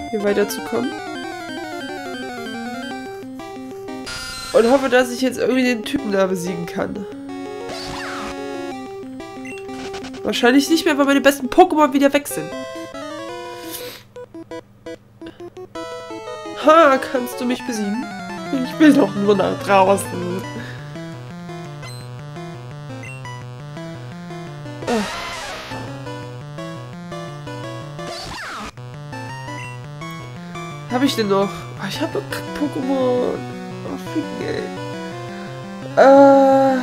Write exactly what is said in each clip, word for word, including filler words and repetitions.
hier weiterzukommen. Und hoffe, dass ich jetzt irgendwie den Typen da besiegen kann. Wahrscheinlich nicht mehr, weil meine besten Pokémon wieder weg sind. Ha, kannst du mich besiegen? Ich will doch nur nach draußen. Habe ich denn noch? Oh, ich habe Pokémon. Oh, ficken, ey. Äh.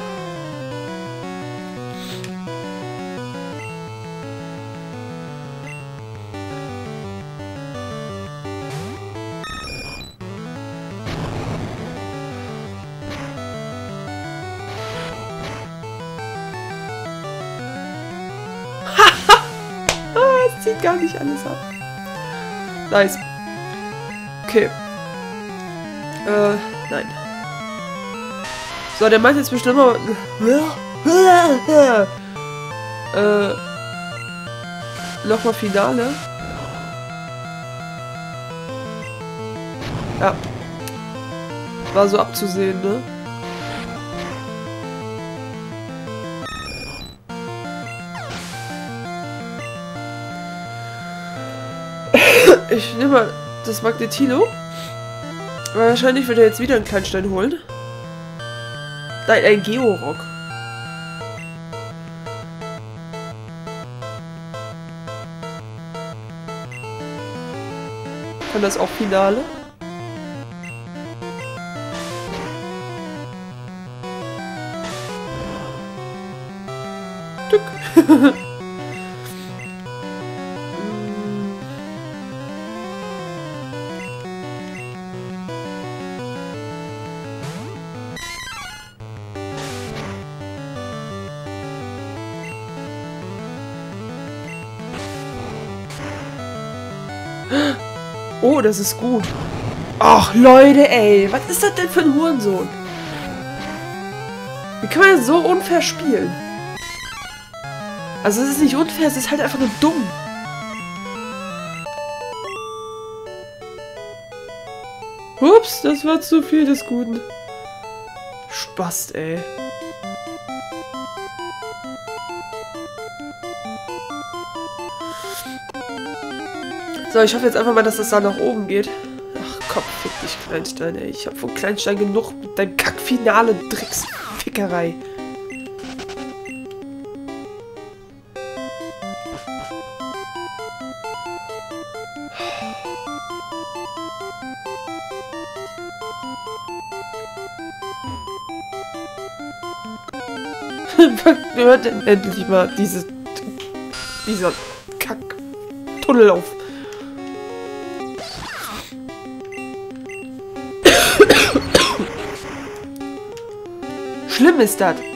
Es zieht gar nicht alles ab. Nice. Okay. Äh, nein. So, der meint jetzt bestimmt immer... äh... Nochmal Finale. Ja. War so abzusehen, ne? Ich nehme mal das Magnetilo. Wahrscheinlich wird er jetzt wieder einen Kleinstein holen. Nein, ein Georock. Kann das auch Finale? Tück. Oh, das ist gut. Ach, Leute, ey. Was ist das denn für ein Hurensohn? Wie kann man so unfair spielen? Also, es ist nicht unfair, es ist halt einfach nur dumm. Ups, das war zu viel des Guten. Spast, ey. So, ich hoffe jetzt einfach mal, dass das da nach oben geht. Ach komm, fick dich, Kleinstein, ey. Ich hab von Kleinstein genug mit deinem Kackfinale Drecksfickerei. Hört denn endlich mal dieses, dieser Kack-Tunnel auf. Schlimm ist das.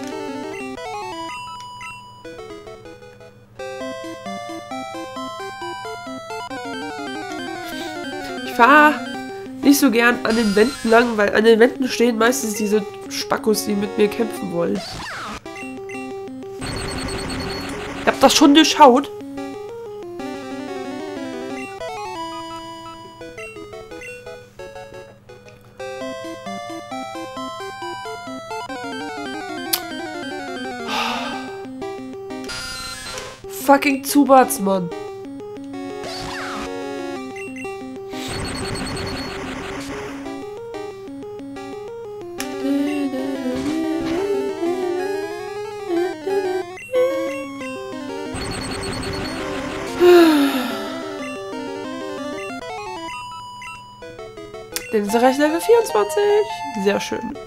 Ich fahre nicht so gern an den Wänden lang, weil an den Wänden stehen meistens diese Spackos, die mit mir kämpfen wollen. Ihr habt das schon durchschaut? Fucking Zubats, Mann. Den ist erreicht Level vierundzwanzig. Sehr schön.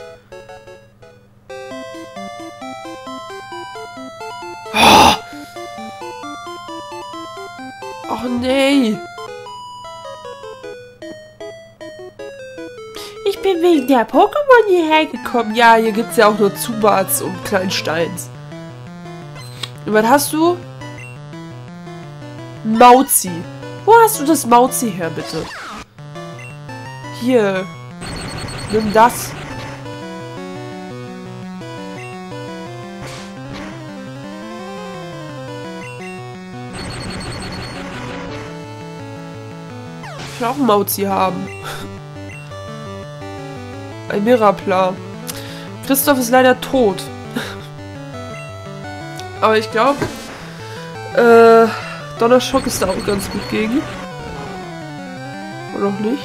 Oh nee. Ich bin wegen der Pokémon hierher gekommen. Ja, hier gibt es ja auch nur Zubats und Kleinsteins. Und was hast du? Mauzi. Wo hast du das Mauzi her, bitte? Hier. Nimm das. Ich will auch einen Mauzi haben. Ein Mirapla. Christoph ist leider tot. Aber ich glaube, äh, Donnerschock ist da auch ganz gut gegen. Oder auch nicht?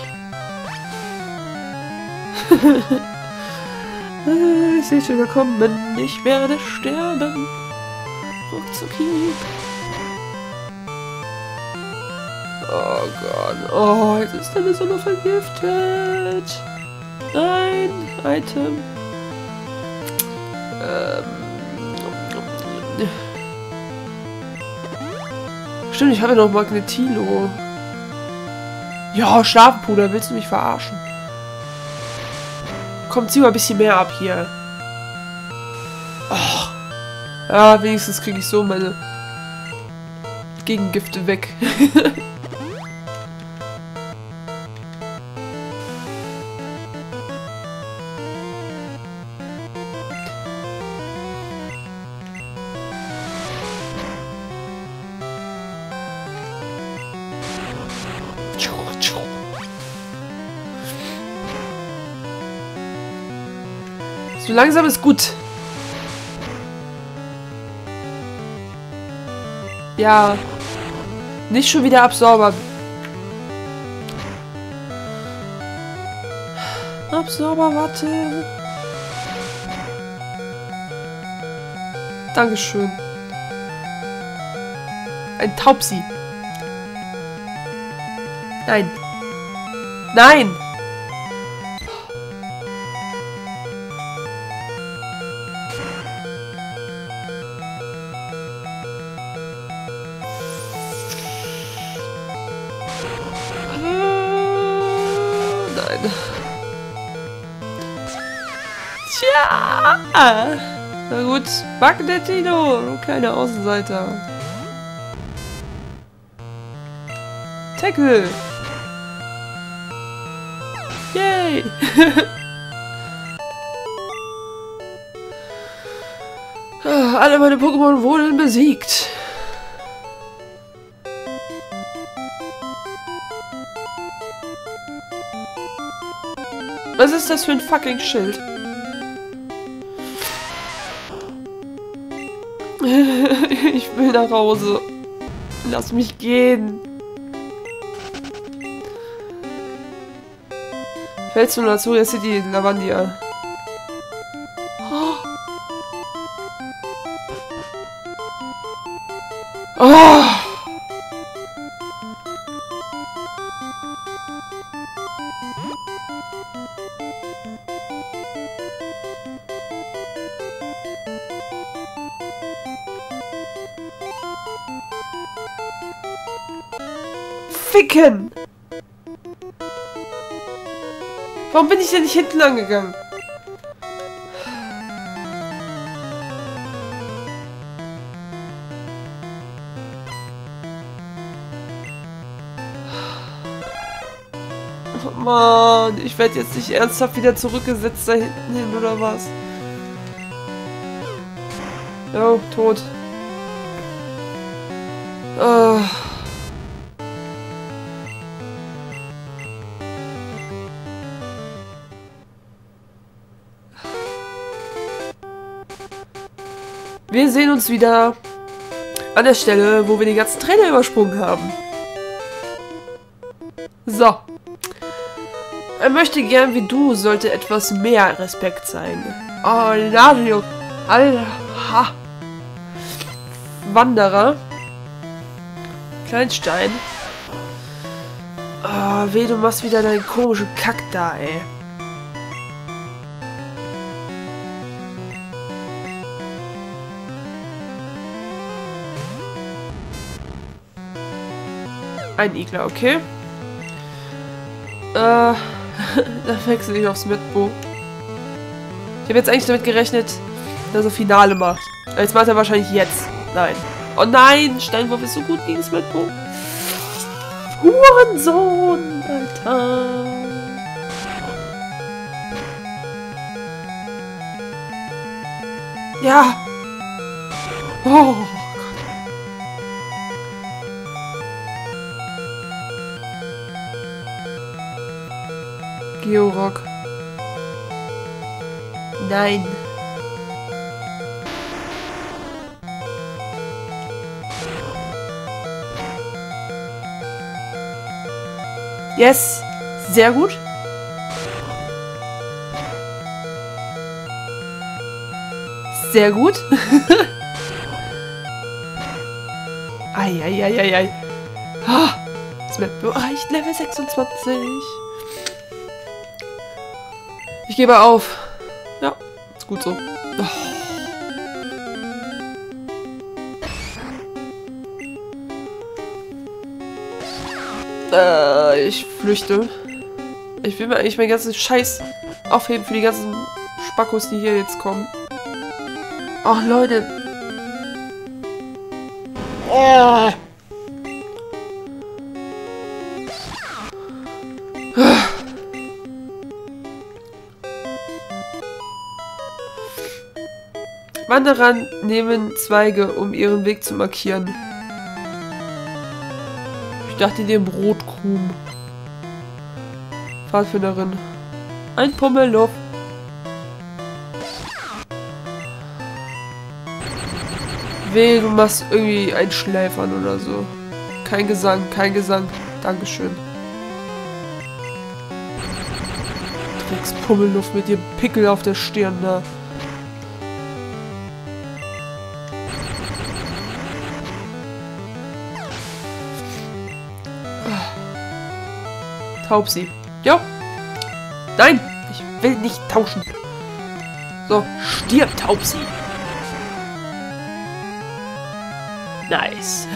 Ich sehe schon willkommen. Ich werde sterben. Ruckzucki. Oh Gott. Oh, jetzt ist deine Sonne vergiftet. Nein. Item. Ähm. Stimmt, ich habe ja noch Magnetilo. Ja, Schlafpuder. Willst du mich verarschen? Komm, zieh mal ein bisschen mehr ab hier. Oh. Ja, wenigstens kriege ich so meine Gegengifte weg. So langsam ist gut. Ja. Nicht schon wieder Absorber. Absorber, warte. Dankeschön. Ein Taubsi. Nein. Nein! Tja! Na gut, Magnetino, du kleine Außenseiter. Tackle! Yay! Alle meine Pokémon wurden besiegt. Was ist das für ein fucking Schild? Ich will nach Hause. Lass mich gehen. Fällst du dazu? Jetzt ist die Lavandia. Oh. Oh. Ficken! Warum bin ich denn nicht hinten angegangen? Oh Mann, ich werde jetzt nicht ernsthaft wieder zurückgesetzt da hinten hin, oder was? Oh, tot. Oh. Wir sehen uns wieder an der Stelle, wo wir den ganzen Trainer übersprungen haben. So. Er möchte gern wie du, sollte etwas mehr Respekt zeigen. Oh, Nario. Alha. Wanderer. Kleinstein. Oh, weh, du machst wieder deinen komischen Kack da, ey. Ein Igler, okay. Äh, da wechsle ich aufs Mitbo. Ich habe jetzt eigentlich damit gerechnet, dass er Finale macht. Jetzt macht er wahrscheinlich jetzt. Nein. Oh nein, Steinwurf ist so gut gegen das Mitbo. Hurensohn, Alter. Ja. Oh. Georock. Nein. Yes. Sehr gut. Sehr gut. Eieieiei. Ah, Smetbo erreicht Level sechsundzwanzig. Ich gebe auf. Ja, ist gut so. Oh. Äh, ich flüchte. Ich will mir eigentlich meinen ganzen Scheiß aufheben für die ganzen Spackos, die hier jetzt kommen. Ach, Leute. Oh. Wanderer nehmen Zweige, um ihren Weg zu markieren. Ich dachte, den Brotkrumen. Pfadfinderin. Ein Pummeluff. Weh, du machst irgendwie ein Schläfern oder so. Kein Gesang, kein Gesang. Dankeschön. Drecks Pummeluff mit dem Pickel auf der Stirn da. Taubsi. Ja. Nein, ich will nicht tauschen. So, stirb, Taubsi. Nice.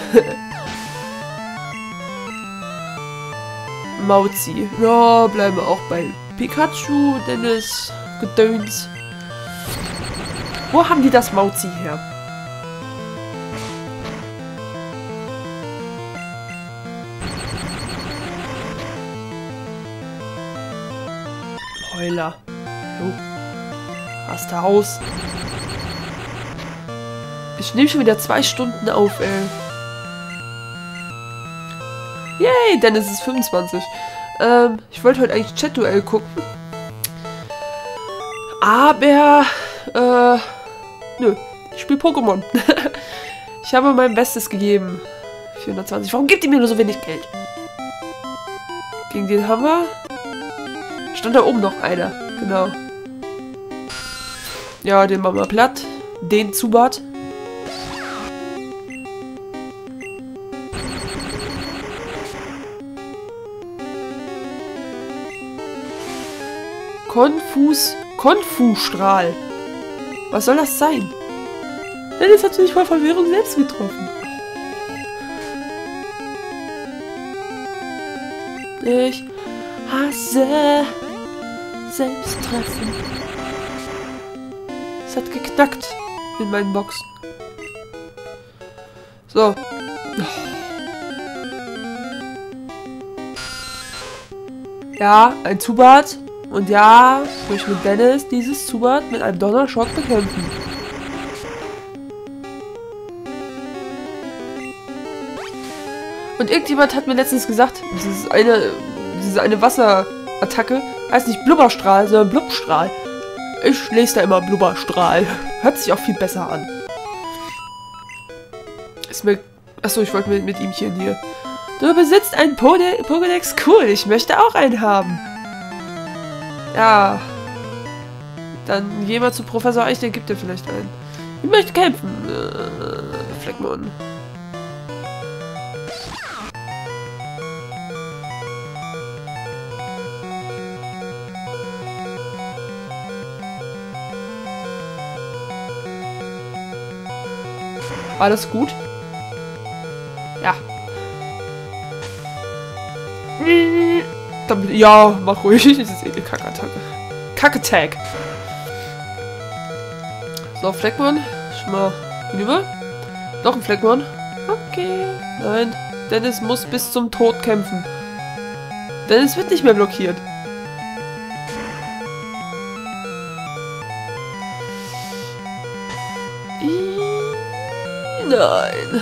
Mauzi. Ja, bleiben wir auch bei Pikachu, Dennis, Gedöns. Wo haben die das Mauzi her? Heuler. Jo. Raste aus. Ich nehme schon wieder zwei Stunden auf, ey. Yay, denn es ist fünfundzwanzig. Ähm, ich wollte heute eigentlich Chat-Duell gucken. Aber, äh, nö. Ich spiele Pokémon. Ich habe mein Bestes gegeben. vierhundertzwanzig. Warum gibt ihr mir nur so wenig Geld? Gegen den haben wir... Stand da oben noch einer. Genau. Ja, den machen wir platt. Den Zubat. Konfus... Konfu-Strahl. Was soll das sein? Dennis hat sich vor Verwirrung selbst getroffen. Ich hasse Selbsttreffen. Es hat geknackt in meinen Boxen. So. Ja, ein Zubat. Und ja, ich möchte mit Dennis dieses Zubat mit einem Donnerschock bekämpfen. Und irgendjemand hat mir letztens gesagt, dieses eine, diese eine Wasserattacke heißt nicht Blubberstrahl, sondern Blubstrahl. Ich lese da immer Blubberstrahl. Hört sich auch viel besser an. Ist mir... Achso, ich wollte mit, mit ihm hier hier. Du besitzt einen Pode Pokédex. Cool, ich möchte auch einen haben. Ja. Dann geh mal zu Professor Eich, der gibt dir vielleicht einen. Ich möchte kämpfen. Äh, Fleckmon. War das gut? Ja. Ja, mach ruhig. Das ist eh eine Kackattacke. Kackattack. So, Fleckmon. Schon mal hinüber. Noch ein Fleckmon. Okay. Nein. Dennis muss bis zum Tod kämpfen. Dennis wird nicht mehr blockiert. Nein.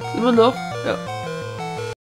Immer noch? Ja.